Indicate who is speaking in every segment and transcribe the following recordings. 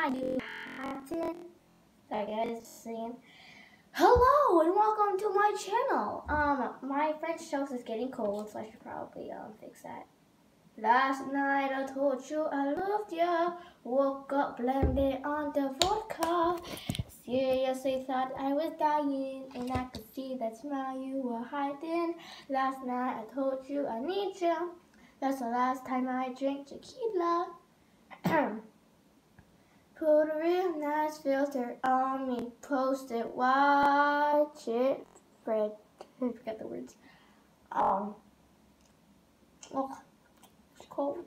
Speaker 1: you Hatton. Sorry guys, singing. Hello and welcome to my channel. My French toast is getting cold, so I should probably fix that. Last night I told you I loved you. Woke up, blamed it on the vodka. Seriously thought I was dying, and I could see that smile you were hiding. Last night I told you I need you. That's the last time I drank tequila. Put a real nice filter on me, post it, watch it, Fred. I forget the words. Oh, it's cold.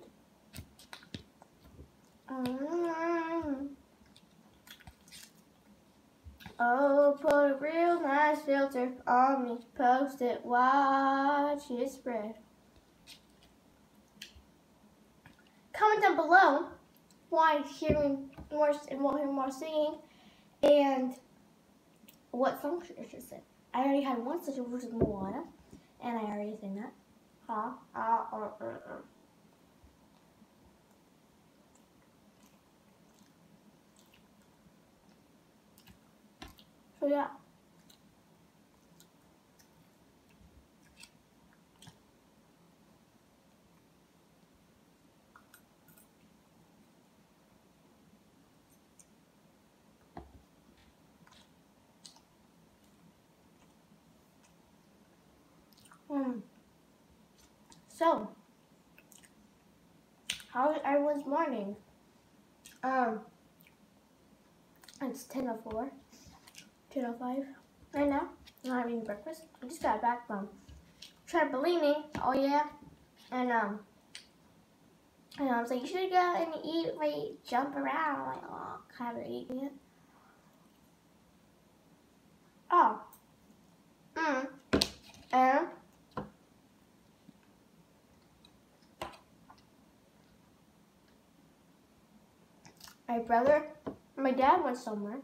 Speaker 1: Oh, put a real nice filter on me, post it, watch it spread. Comment down below why hearing more and want to hear more singing, and what song should I sing. I already had one such, which was Moana, and I already sang that. So yeah. So, how was everyone's morning? It's 10:04, 10:05 right now. I'm not eating breakfast. I just got back from trampolining. Oh yeah, and I was like, you should go and eat, like jump around. I'm like, oh, I haven't eaten yet. Oh, and my brother, my dad went somewhere.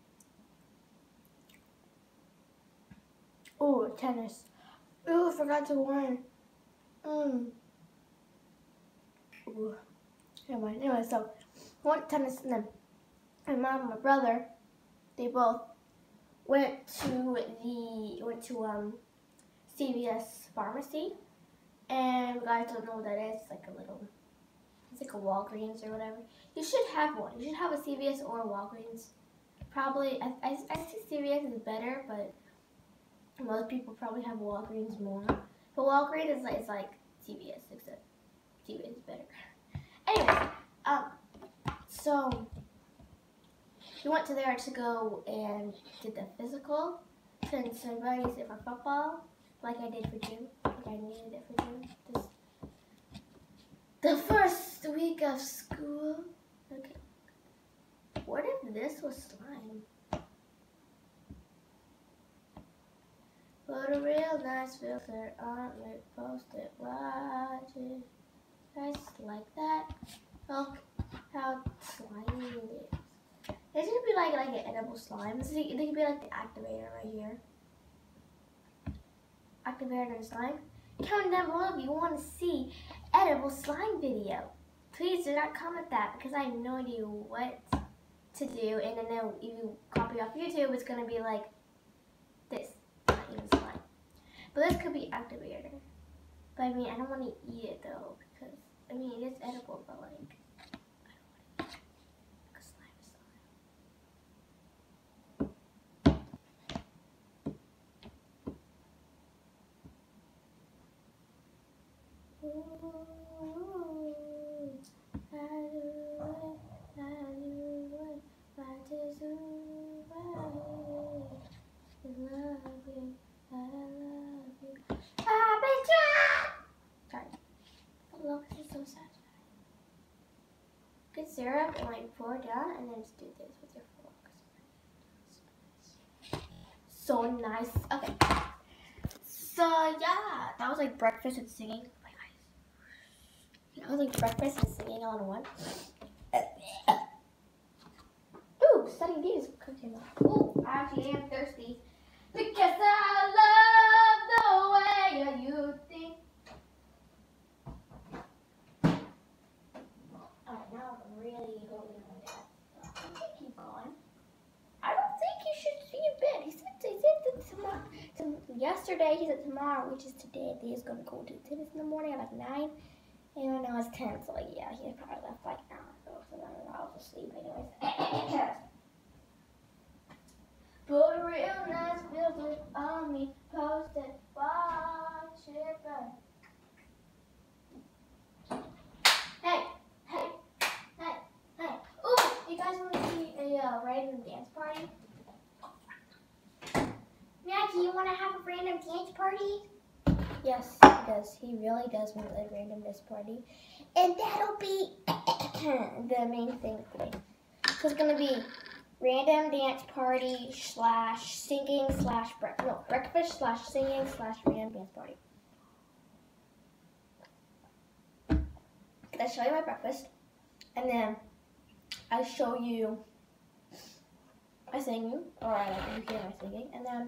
Speaker 1: Oh, tennis. Oh, I forgot to warn. Ooh. Never mind. Anyway, so went tennis, and then my mom and my brother, they both went to CVS pharmacy, and you guys don't know what that is. It's like it's like a Walgreens or whatever. You should have one. You should have a CVS or a Walgreens. Probably, I see CVS is better, but most people probably have Walgreens more. But Walgreens is like CVS, except CVS is better. Anyways, so we went to there to go and did the physical, since everybody's there for football, like I did for gym, like I needed it for gym. The first week of school. Okay. What if this was slime? Put a real nice filter on it, post it, watch it. Guys like that? Look how slimy it is. This could be like an edible slime. They could be like the activator right here. Activator and slime. Comment down below if you want to see edible slime video. Please do not comment that, because I have no idea what to do, and I know if you copy off YouTube, it's gonna be like this, not even slime. But this could be activator. But I mean, I don't want to eat it though, because I mean it is edible, but like I don't want to eat it. Because slime is Get syrup and like pour it down, and then just do this with your fork. So nice. Okay. So yeah, that was like breakfast and singing. Oh my guys. That was like breakfast and singing all in one. Ooh, Sunny D is cooking. Ooh, I actually am thirsty because I love the way you think. Alright, now I'm really holding on to that. yesterday he said tomorrow, which is today, that he's gonna go to tennis in the morning at like 9. And now it's 10, so like yeah, he probably left like an hour ago. So then I'll just sleep anyways. Put a real nice filter on me, post it, watch it burn. Hey, hey, hey, hey. Ooh, you guys want to see a random dance party? Maggie, you want to have a random dance party? Yes, he does. He really does want a random dance party. And that'll be the main thing today. So it's going to be random dance party / singing / breakfast / singing / random dance party. I show you my breakfast, and then I show you I sing you, or I you hear my singing, and then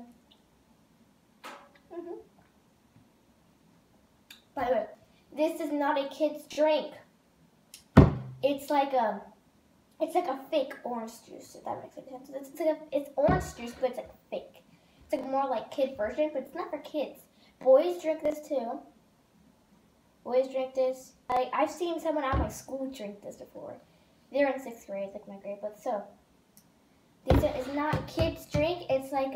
Speaker 1: By the way, this is not a kid's drink. It's like a fake orange juice, if that makes any sense. It's orange juice, but it's like fake. It's like more like kid version, but it's not for kids. Boys drink this too. Boys drink this. I've seen someone at my school drink this before. They're in 6th grade, like my grade, but so this is not a kid's drink. It's like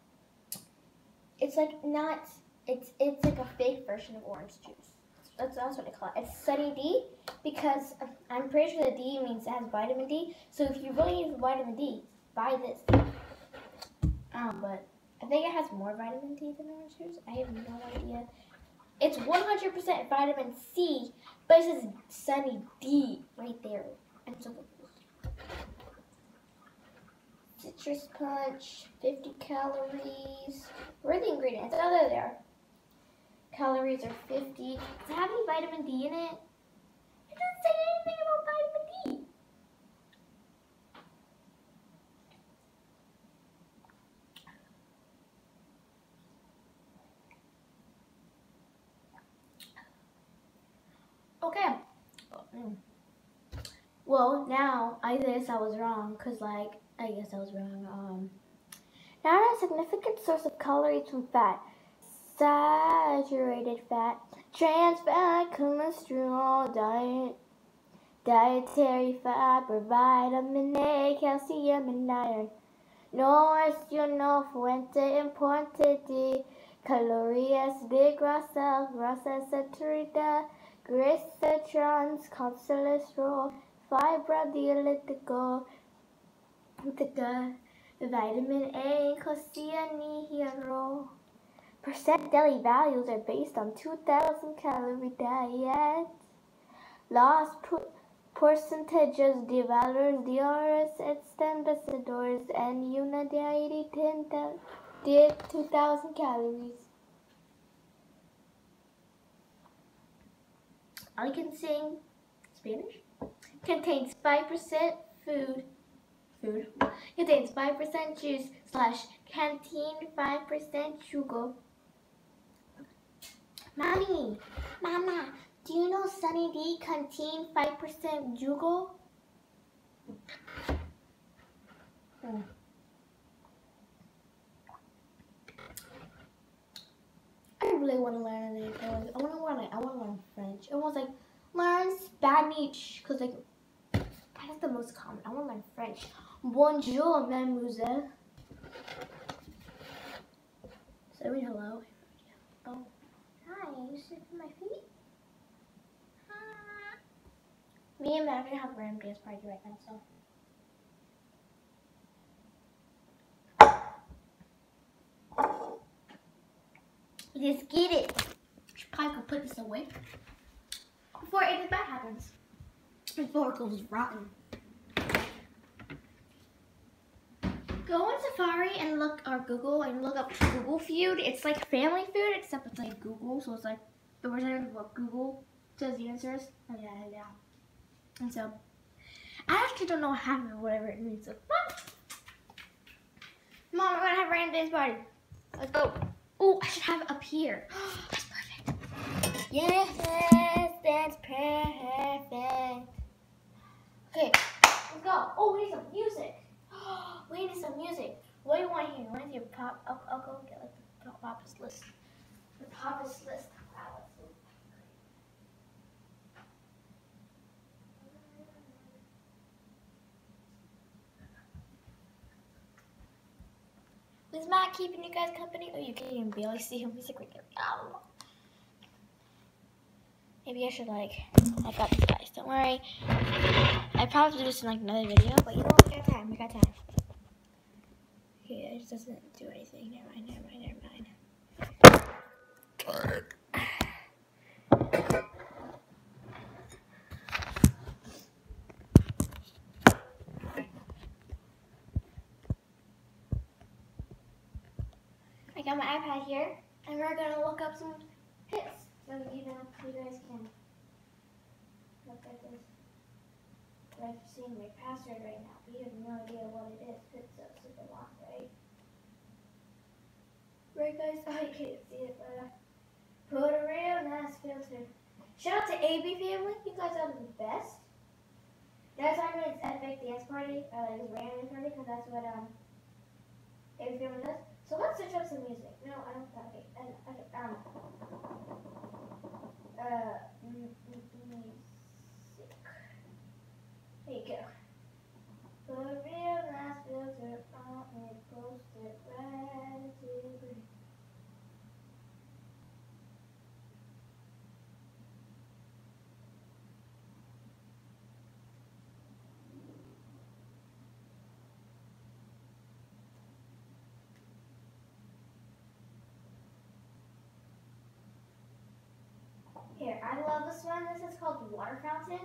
Speaker 1: it's like a fake version of orange juice. That's what I call it. It's Sunny D because I'm pretty sure the D means it has vitamin D. So if you really need vitamin D, buy this. But I think it has more vitamin D than orange juice. I have no idea. It's 100% vitamin C, but it says Sunny D right there. I'm so confused. Citrus punch, 50 calories. Where are the ingredients? Oh, they're there. Calories are 50. Does it have any vitamin D in it? It doesn't say anything about vitamin D. Okay. Well, now I guess I was wrong, cause I guess I was wrong. Not a significant source of calories from fat, saturated fat, trans fat, cholesterol, dietary fiber, vitamin A, calcium, and iron. No es una fuente importante de calorías de grasa saturada, grasa trans, cholesterol, fibra dialítico, vitamin A, cyanuro. Percent daily values are based on 2,000 calorie diet. Los porcentages de valores diarios establecedores en una dieta de 2,000 calories. I can sing Spanish. Contains 5% food. Contains 5% juice / canteen 5% sugar. Mama, do you know Sunny D contain 5% sugar? I really want to learn it. I want to learn French. It was like learn Spanish, cause like that's the most common. I want to learn French. Bonjour, mademoiselle. Say hello. Oh, hi. You sit on my feet. Me and Matt are gonna have a random dance party right now, so. Just get it. Should probably go put this away before anything bad happens. Before it goes rotten. Go on Safari and look up Google Food. It's like family food, except it's like Google, so it's like the version of what Google says the answers. Oh, yeah. And so, I actually don't know half of whatever it means. So, Mom, we're gonna have a random dance party. Let's go. Oh, I should have it up here. That's perfect. Yes, that's perfect. Okay, let's go. Oh, we need some music. We need some music. What do you want here? You want your pop? I'll go get like Papa's list. The Papa's list. Wow, that's so great. Is Matt keeping you guys company? Oh, you can't even barely see him. He's like right there. Ow. Maybe I should I got this, guys. Don't worry. I probably do this in like another video, but you know what? We got time. We got time. Okay, it just doesn't do anything. Never mind. I got my iPad here, and we're gonna look up some hits so you guys can look at this. I've seen my password right now, but you have no idea what it is. It's so super long, right? Right, guys? Oh, you can't see it, but put a real nice filter. Shout out to AB family. You guys are the best. That's why I it's Epic Dance Party, it's Random Party, because that's what AB family does. So let's switch up some music. No, I don't. Okay, music. There you go. Put a real nice filter on it, post it right to the Here, I love this one. This is called Water Fountain.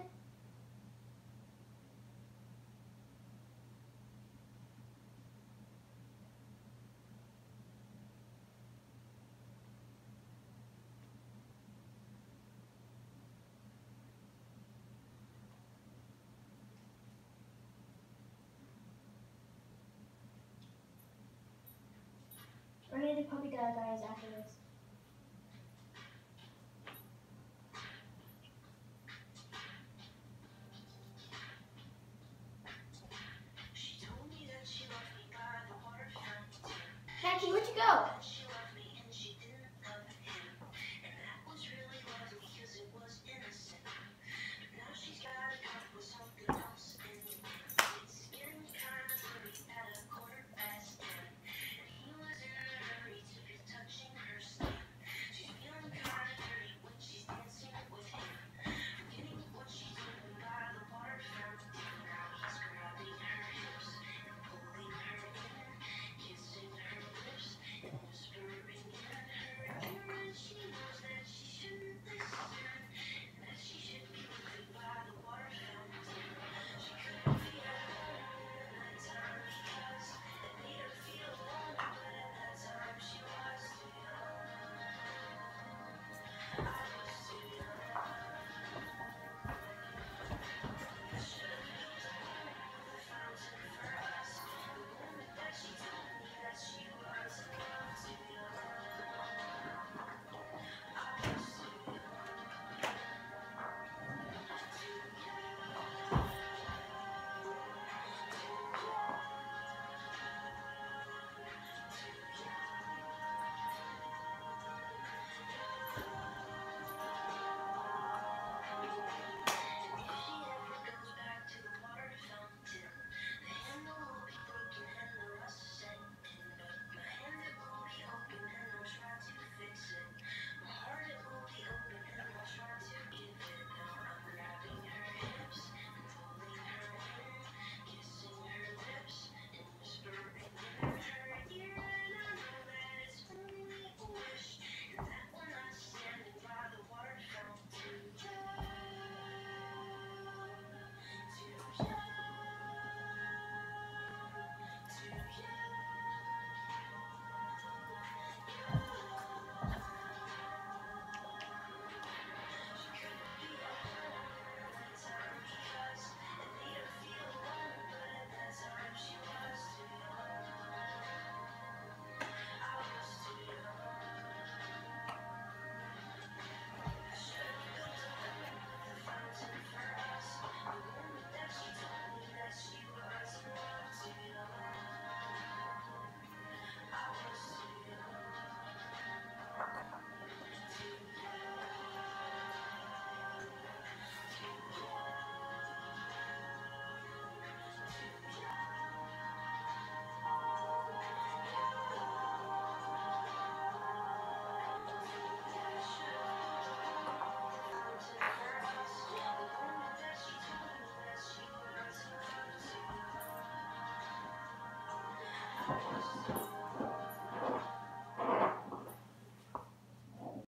Speaker 1: We're gonna do Puppy Dog Guys after this. Jackie, where'd you go?